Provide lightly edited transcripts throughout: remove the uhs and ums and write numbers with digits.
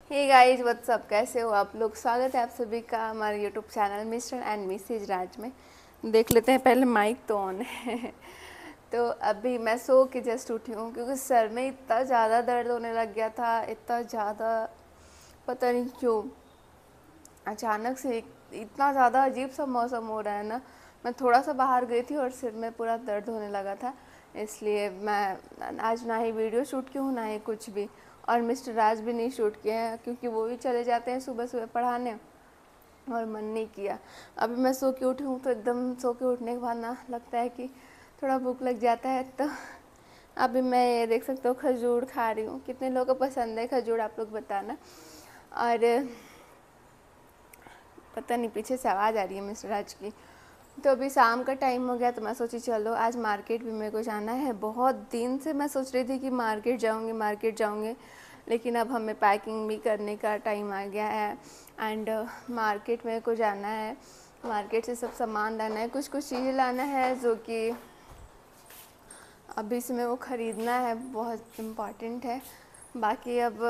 Hey guys what's up, कैसे हो आप लोग। स्वागत है आप सभी का हमारे YouTube channel Mr and Mrs Raj में। देख लेते हैं पहले, माइक तो ऑन है। तो अभी मैं सो के जस्ट उठी हूँ क्योंकि सर में इतना ज़्यादा दर्द होने लग गया था, इतना ज़्यादा, पता नहीं क्यों अचानक से इतना ज़्यादा अजीब सा मौसम हो रहा है ना। मैं थोड़ा सा बाहर गई थी और सिर में पूरा दर्द होने लगा था, इसलिए मैं आज ना ही वीडियो शूट की हूँ ना ही कुछ भी। और मिस्टर राज भी नहीं शूट किए हैं क्योंकि वो भी चले जाते हैं सुबह सुबह पढ़ाने, और मन नहीं किया। अभी मैं सो के उठी हूँ तो एकदम सो के उठने के बाद ना लगता है कि थोड़ा भूख लग जाता है। तो अभी मैं ये देख सकते हो खजूर खा रही हूँ। कितने लोगों को पसंद है खजूर, आप लोग बताना। और पता नहीं पीछे से आवाज़ आ रही है मिस्टर राज की। तो अभी शाम का टाइम हो गया तो मैं सोची चलो आज मार्केट भी मेरे को जाना है। बहुत दिन से मैं सोच रही थी कि मार्केट जाऊंगे, लेकिन अब हमें पैकिंग भी करने का टाइम आ गया है। एंड मार्केट मेरे को जाना है, मार्केट से सब सामान लाना है, कुछ कुछ चीज़ें लाना है जो कि अभी से मेरे को ख़रीदना है, बहुत इम्पॉर्टेंट है। बाकी अब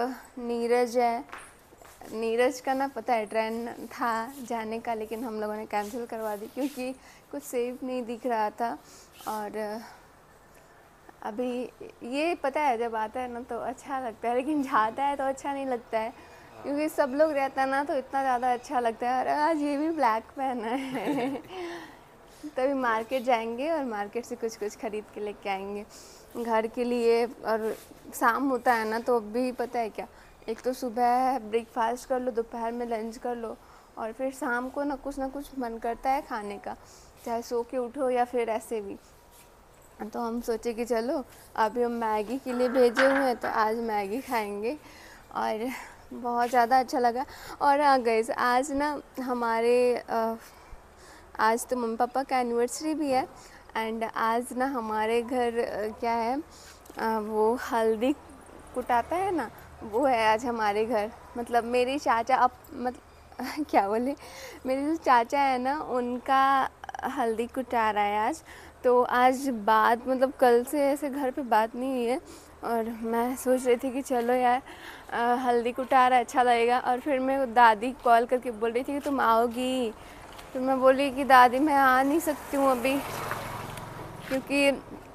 नीरज का ना पता है ट्रेंड था जाने का, लेकिन हम लोगों ने कैंसिल करवा दी क्योंकि कुछ सेफ नहीं दिख रहा था। और अभी ये पता है जब आता है ना तो अच्छा लगता है, लेकिन जाता है तो अच्छा नहीं लगता है क्योंकि सब लोग रहता है ना तो इतना ज़्यादा अच्छा लगता है। और आज ये भी ब्लैक पहना है। तभी मार्केट जाएंगे और मार्केट से कुछ कुछ ख़रीद के लेके आएंगे घर के लिए। और शाम होता है ना तो अभी पता है क्या, एक तो सुबह ब्रेकफास्ट कर लो, दोपहर में लंच कर लो, और फिर शाम को ना कुछ मन करता है खाने का, चाहे सो के उठो या फिर ऐसे भी। तो हम सोचे कि चलो अभी हम मैगी के लिए भेजे हुए हैं तो आज मैगी खाएंगे। और बहुत ज़्यादा अच्छा लगा। और हाँ गाइस, आज ना हमारे आज तो मम्मी पापा का एनिवर्सरी भी है। एंड आज ना हमारे घर क्या है, वो हल्दी कुटाता है ना, वो है आज हमारे घर। मतलब मेरी चाचा मतलब क्या बोले, मेरे जो चाचा है ना उनका हल्दी कुटा रहा है आज। तो आज बात मतलब कल से ऐसे घर पे बात नहीं हुई है, और मैं सोच रही थी कि चलो यार हल्दी कुटा रहा है, अच्छा लगेगा। और फिर मैं दादी कॉल करके बोल रही थी कि तुम आओगी, तो मैं बोली कि दादी मैं आ नहीं सकती हूँ अभी क्योंकि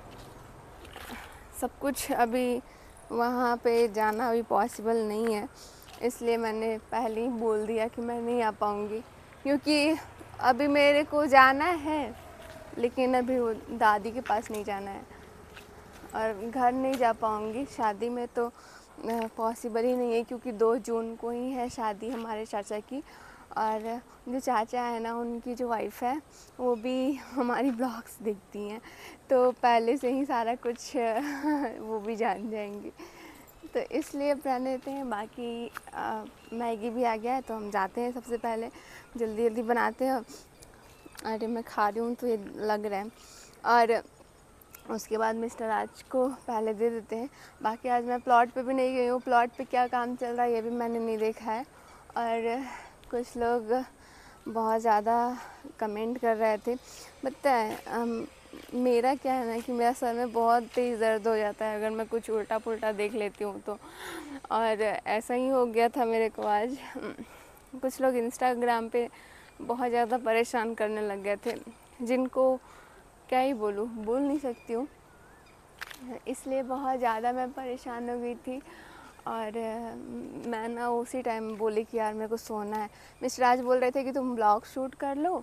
सब कुछ अभी वहाँ पे जाना अभी पॉसिबल नहीं है, इसलिए मैंने पहले ही बोल दिया कि मैं नहीं आ पाऊँगी। क्योंकि अभी मेरे को जाना है लेकिन अभी वो दादी के पास नहीं जाना है, और घर नहीं जा पाऊँगी शादी में, तो पॉसिबल ही नहीं है क्योंकि 2 जून को ही है शादी हमारे चाचा की। और जो चाचा है ना उनकी जो वाइफ है वो भी हमारी ब्लॉग्स देखती हैं, तो पहले से ही सारा कुछ वो भी जान जाएंगी, तो इसलिए प्लान लेते हैं। बाकी मैगी भी आ गया है तो हम जाते हैं, सबसे पहले जल्दी जल्दी बनाते हैं। अरे मैं खा रही हूँ तो ये लग रहा है। और उसके बाद मिस्टर राज को पहले दे देते हैं। बाकी आज मैं प्लॉट पे भी नहीं गई हूँ, प्लॉट पे क्या काम चल रहा है ये भी मैंने नहीं देखा है। और कुछ लोग बहुत ज़्यादा कमेंट कर रहे थे, पता है मेरा क्या है ना कि मेरा सर में बहुत तेज़ दर्द हो जाता है अगर मैं कुछ उल्टा पुल्टा देख लेती हूँ तो। और ऐसा ही हो गया था मेरे को आज। कुछ लोग इंस्टाग्राम पे बहुत ज़्यादा परेशान करने लग गए थे, जिनको क्या ही बोलूँ, बोल नहीं सकती हूँ, इसलिए बहुत ज़्यादा मैं परेशान हो गई थी। और मैं ना उसी टाइम बोली कि यार मेरे को सोना है। मिस्टर राज बोल रहे थे कि तुम ब्लॉग शूट कर लो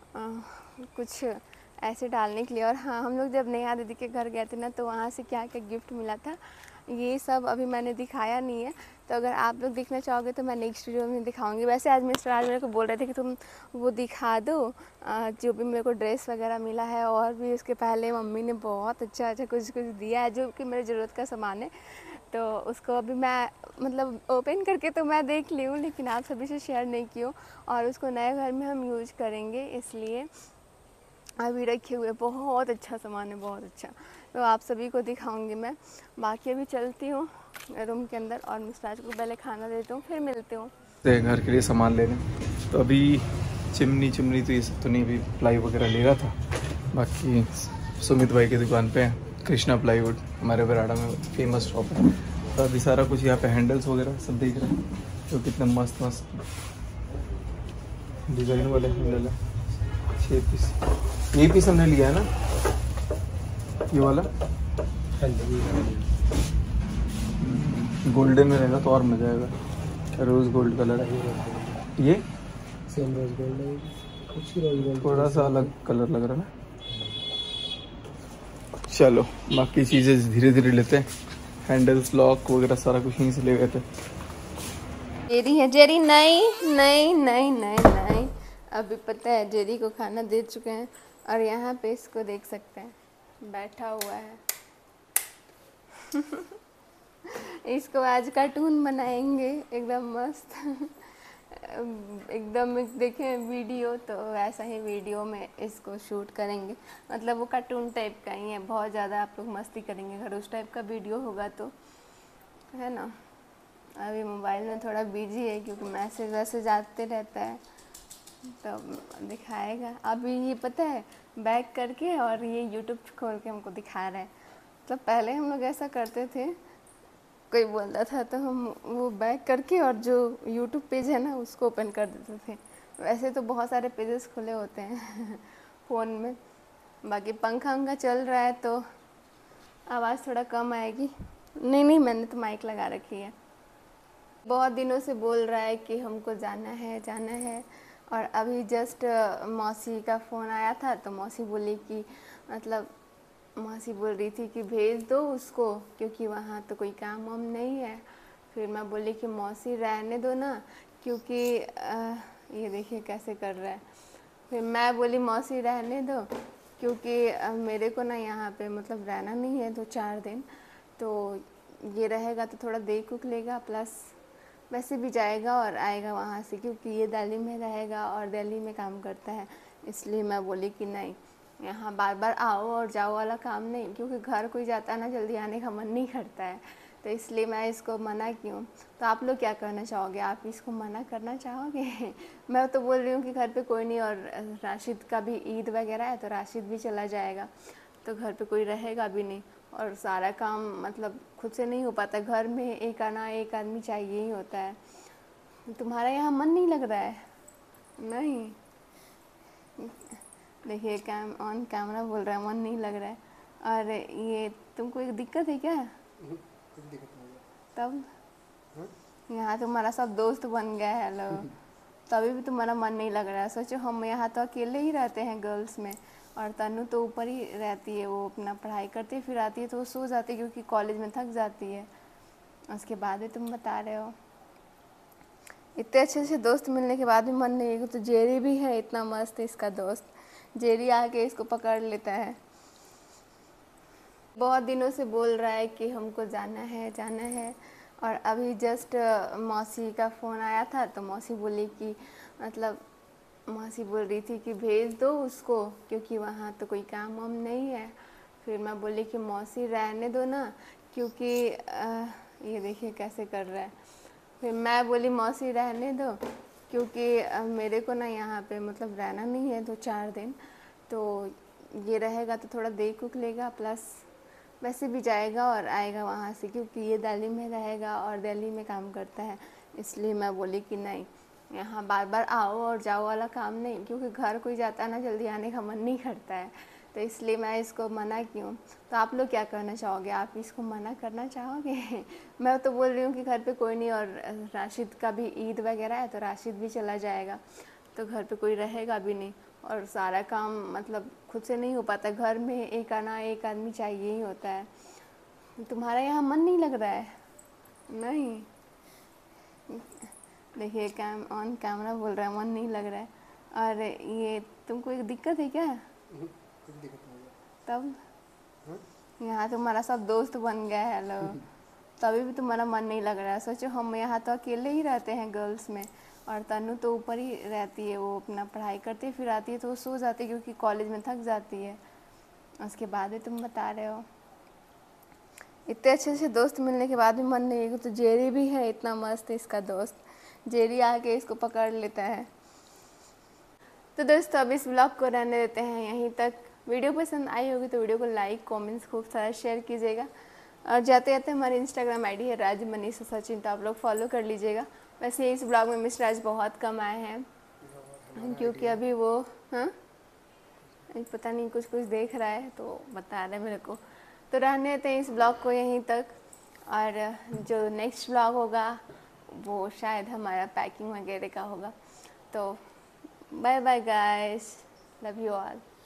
कुछ ऐसे डालने के लिए। और हाँ, हम लोग जब नेहा दीदी के घर गए थे ना तो वहाँ से क्या क्या गिफ्ट मिला था ये सब अभी मैंने दिखाया नहीं है, तो अगर आप लोग देखना चाहोगे तो मैं नेक्स्ट वीडियो में दिखाऊंगी। वैसे आज मिस्टर राज मेरे को बोल रहे थे कि तुम वो दिखा दो जो भी मेरे को ड्रेस वगैरह मिला है, और भी उसके पहले मम्मी ने बहुत अच्छा कुछ कुछ दिया है जो कि मेरी ज़रूरत का सामान है, तो उसको अभी मैं मतलब ओपन करके तो मैं देख ली हूँ लेकिन आप सभी से शेयर नहीं की हूँ। और उसको नए घर में हम यूज करेंगे, इसलिए अभी रखे हुए बहुत अच्छा सामान है, बहुत अच्छा, तो आप सभी को दिखाऊंगी मैं। बाकी अभी चलती हूँ रूम के अंदर और मिस्टर को पहले खाना देती हूँ, फिर मिलती हूँ। घर के लिए सामान लेने तो अभी चिमनी तो ये सब तो नहीं, अभी प्लाई वगैरह ले रहा था। बाकी सुमित भाई की दुकान पे कृष्णा प्लाईवुड हमारे बराड़ा में फेमस शॉप है, तो अभी सारा कुछ यहाँ पे हैंडल्स वगैरह सब देख रहे हैं। तो कितने मस्त मस्त डिज़ाइन वाले हमने ले 6 पीस। ये पीस हमने लिया है ना, ये वाला गोल्डन में रहेगा तो और मजा आएगा। रोज गोल्ड कलर है ये, सेम रोज गोल्ड है, कुछ ही रोज गोल्ड, थोड़ा सा अलग कलर लग रहा है ना। चलो बाकी चीज़ें धीरे धीरे लेते हैं। हैंडल्स लॉक वगैरह सारा कुछ यहीं से ले गए थे। जेरी है, जेरी नहीं नहीं नहीं नहीं नहीं। अभी पता है जेरी को खाना दे चुके हैं और यहाँ पे इसको देख सकते हैं बैठा हुआ है। इसको आज कार्टून बनाएंगे एकदम मस्त। एकदम देखें वीडियो तो वैसा ही वीडियो में इसको शूट करेंगे, मतलब वो कार्टून टाइप का ही है। बहुत ज़्यादा आप लोग मस्ती करेंगे अगर उस टाइप का वीडियो होगा तो, है ना। अभी मोबाइल में थोड़ा बिजी है क्योंकि मैसेज वैसेज आते रहता है, तो दिखाएगा। अभी ये पता है बैक करके और ये यूट्यूब खोल के हमको दिखा रहा है। मतलब पहले हम लोग ऐसा करते थे, कोई बोलता था तो हम वो बैक करके और जो यूट्यूब पेज है ना उसको ओपन कर देते थे। वैसे तो बहुत सारे पेजेस खुले होते हैं फ़ोन में। बाकी पंखा वंखा चल रहा है तो आवाज़ थोड़ा कम आएगी। नहीं नहीं, मैंने तो माइक लगा रखी है। बहुत दिनों से बोल रहा है कि हमको जाना है। और अभी जस्ट मौसी का फ़ोन आया था तो मौसी बोली कि मतलब मौसी बोल रही थी कि भेज दो उसको क्योंकि वहाँ तो कोई काम वाम नहीं है। फिर मैं बोली कि मौसी रहने दो ना, क्योंकि ये देखिए कैसे कर रहा है। फिर मैं बोली मौसी रहने दो क्योंकि मेरे को ना यहाँ पे मतलब रहना नहीं है 2-4 दिन, तो ये रहेगा तो थोड़ा देख उख लेगा, प्लस वैसे भी जाएगा और आएगा वहाँ से, क्योंकि ये दिल्ली में रहेगा और दिल्ली में काम करता है। इसलिए मैं बोली कि नहीं, यहाँ बार बार आओ और जाओ वाला काम नहीं, क्योंकि घर कोई जाता है ना जल्दी आने का मन नहीं करता है, तो इसलिए मैं इसको मना की हूँ। तो आप लोग क्या करना चाहोगे? आप इसको मना करना चाहोगे? मैं तो बोल रही हूँ कि घर पे कोई नहीं, और राशिद का भी ईद वगैरह है तो राशिद भी चला जाएगा, तो घर पे कोई रहेगा भी नहीं, और सारा काम मतलब खुद से नहीं हो पाता। घर में एक आदमी चाहिए ही होता है। तुम्हारा यहाँ मन नहीं लग रहा है? नहीं, देखिए ऑन कैमरा बोल रहा है मन नहीं लग रहा है। और ये तुमको एक दिक्कत है क्या? तब यहाँ तुम्हारा सब दोस्त बन गया है लोग, तभी भी तुम्हारा मन नहीं लग रहा है। सोचो हम यहाँ तो अकेले ही रहते हैं गर्ल्स में, और तनु तो ऊपर ही रहती है, वो अपना पढ़ाई करती है, फिर आती है तो वो सो जाती है क्योंकि कॉलेज में थक जाती है। उसके बाद भी तुम बता रहे हो इतने अच्छे अच्छे दोस्त मिलने के बाद भी मन नहीं है। तो जेरी भी है इतना मस्त है इसका दोस्त, जेरी आके इसको पकड़ लेता है। बहुत दिनों से बोल रहा है कि हमको जाना है। और अभी जस्ट मौसी का फ़ोन आया था तो मौसी बोली कि मतलब मौसी बोल रही थी कि भेज दो उसको क्योंकि वहाँ तो कोई काम वाम नहीं है। फिर मैं बोली कि मौसी रहने दो ना, क्योंकि ये देखिए कैसे कर रहा है। फिर मैं बोली मौसी रहने दो क्योंकि मेरे को ना यहाँ पे मतलब रहना नहीं है 2-4 दिन, तो ये रहेगा तो थोड़ा देख उख लेगा, प्लस वैसे भी जाएगा और आएगा वहाँ से, क्योंकि ये दिल्ली में रहेगा और दिल्ली में काम करता है। इसलिए मैं बोली कि नहीं, यहाँ बार बार आओ और जाओ वाला काम नहीं, क्योंकि घर कोई जाता है ना जल्दी आने का मन नहीं करता है, तो इसलिए मैं इसको मना की हूँ। तो आप लोग क्या करना चाहोगे? आप इसको मना करना चाहोगे? मैं तो बोल रही हूँ कि घर पे कोई नहीं, और राशिद का भी ईद वगैरह है तो राशिद भी चला जाएगा, तो घर पे कोई रहेगा भी नहीं, और सारा काम मतलब खुद से नहीं हो पाता। घर में एक आदमी चाहिए ही होता है। तुम्हारा यहाँ मन नहीं लग रहा है? नहीं, देखिए ऑन कैमरा बोल रहा है मन नहीं लग रहा है। और ये तुमको एक दिक्कत है क्या? तब यहाँ तुम्हारा सब दोस्त बन गया है लोग, तभी भी तुम्हारा मन नहीं लग रहा है। सोचो हम यहाँ तो अकेले ही रहते हैं गर्ल्स में, और तनु तो ऊपर ही रहती है, वो अपना पढ़ाई करती है, फिर आती है तो वो सो जाती है क्योंकि कॉलेज में थक जाती है। उसके बाद भी तुम बता रहे हो इतने अच्छे अच्छे दोस्त मिलने के बाद भी मन नहीं है। तो जेरी भी है इतना मस्त है इसका दोस्त, जेरी आके इसको पकड़ लेता है। तो दोस्तों अब इस ब्लॉग को रहने देते हैं यहीं तक। वीडियो पसंद आई होगी तो वीडियो को लाइक कमेंट्स खूब सारा शेयर कीजिएगा, और जाते जाते हमारी इंस्टाग्राम आईडी है राज मनीषा सचिन, तो आप लोग फॉलो कर लीजिएगा। वैसे इस ब्लॉग में मिस्टर राज बहुत कम आए हैं क्योंकि अभी वो पता नहीं कुछ कुछ देख रहा है तो बता रहे मेरे को। तो रहने देते हैं इस ब्लॉग को यहीं तक, और जो नेक्स्ट ब्लॉग होगा वो शायद हमारा पैकिंग वगैरह का होगा। तो bye bye guys, love you all.